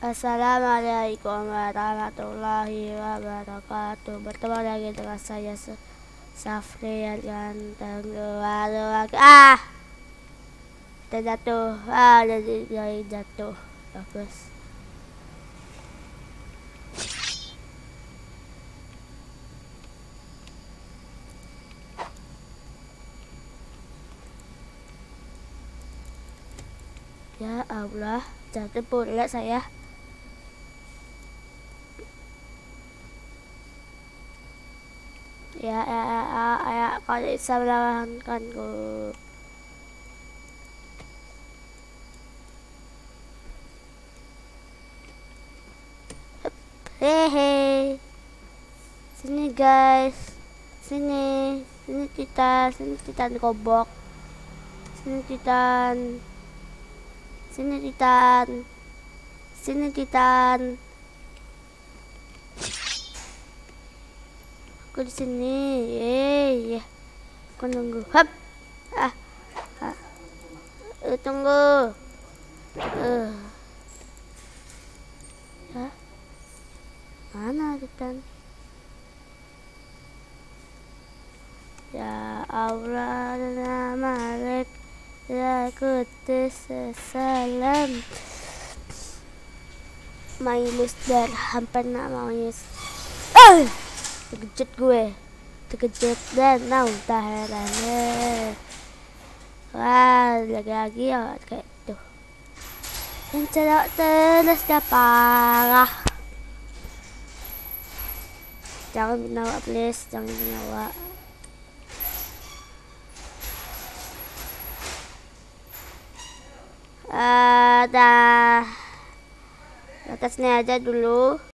Assalamualaikum warahmatullahi wabarakatuh. Bertemu lagi dengan saya Safri yang ganteng. Terjatuh. Jadi jatuh. Bagus. Ya Allah, jatuh pula saya. Ya, kau bisa melawankanku. Hehe. Sini guys. Sini Titan kobok. Sini Titan. Aku di sini. Aku nunggu. Hap. Tunggu. Mana Titan? Ya Allah, Malik, ya Qudus, salam. Mailus dan hampir nak maunya. Terkejut dan tak heran. Wah, lagi ya kayak tuh. Yang celok terus dah parah. Jangan binawa please, jangan binawa. Dah. Atasnya aja dulu.